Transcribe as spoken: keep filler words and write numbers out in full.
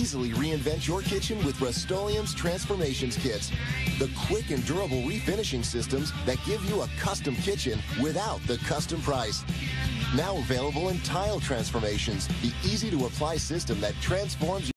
easily reinvent your kitchen with Rust-Oleum's Transformations Kits, the quick and durable refinishing systems that give you a custom kitchen without the custom price. Now available in tile transformations, the easy-to-apply system that transforms